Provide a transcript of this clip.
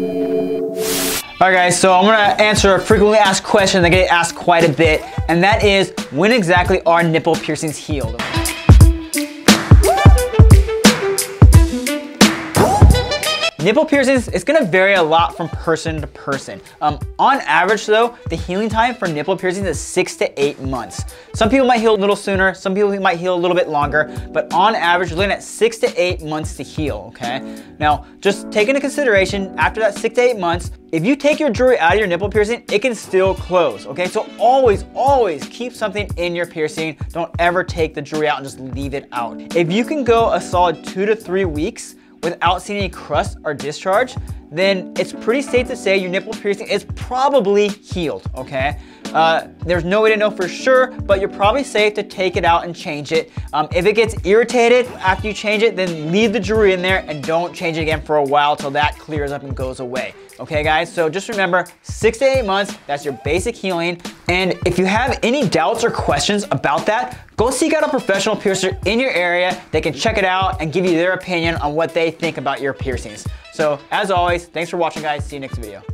Alright guys, so I'm gonna answer a frequently asked question that get asked quite a bit, and that is, when exactly are nipple piercings healed? Nipple piercings, it's gonna vary a lot from person to person. On average though, the healing time for nipple piercings is 6 to 8 months. Some people might heal a little sooner, some people might heal a little bit longer, but on average, you're looking at 6 to 8 months to heal, okay? Now, just take into consideration, after that 6 to 8 months, if you take your jewelry out of your nipple piercing, it can still close, okay? So always, always keep something in your piercing. Don't ever take the jewelry out and just leave it out. If you can go a solid 2 to 3 weeks without seeing any crust or discharge, then it's pretty safe to say your nipple piercing is probably healed, okay? There's no way to know for sure, but you're probably safe to take it out and change it. If it gets irritated after you change it, then leave the jewelry in there and don't change it again for a while till that clears up and goes away. Okay guys, so just remember, 6 to 8 months, that's your basic healing. And if you have any doubts or questions about that, go seek out a professional piercer in your area. They can check it out and give you their opinion on what they think about your piercings. So as always, thanks for watching guys. See you next video.